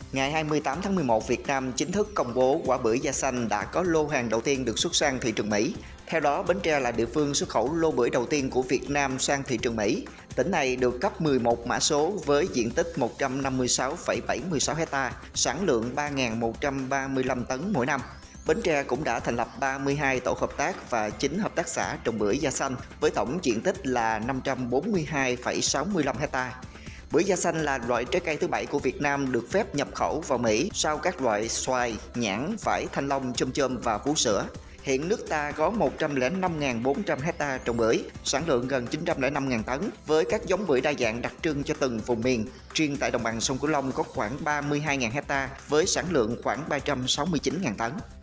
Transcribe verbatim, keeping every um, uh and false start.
Ngày hai mươi tám tháng mười một, Việt Nam chính thức công bố quả bưởi da xanh đã có lô hàng đầu tiên được xuất sang thị trường Mỹ. Theo đó, Bến Tre là địa phương xuất khẩu lô bưởi đầu tiên của Việt Nam sang thị trường Mỹ. Tỉnh này được cấp mười một mã số với diện tích một trăm năm mươi sáu phẩy bảy mươi sáu ha, sản lượng ba nghìn một trăm ba mươi lăm tấn mỗi năm. Bến Tre cũng đã thành lập ba mươi hai tổ hợp tác và chín hợp tác xã trồng bưởi da xanh với tổng diện tích là năm trăm bốn mươi hai phẩy sáu mươi lăm ha. Bưởi da xanh là loại trái cây thứ bảy của Việt Nam được phép nhập khẩu vào Mỹ sau các loại xoài, nhãn, vải, thanh long, chôm chôm và vú sữa. Hiện nước ta có một trăm lẻ năm nghìn bốn trăm ha trồng bưởi, sản lượng gần chín trăm lẻ năm nghìn tấn, với các giống bưởi đa dạng đặc trưng cho từng vùng miền. Riêng tại đồng bằng sông Cửu Long có khoảng ba mươi hai nghìn ha với sản lượng khoảng ba trăm sáu mươi chín nghìn tấn.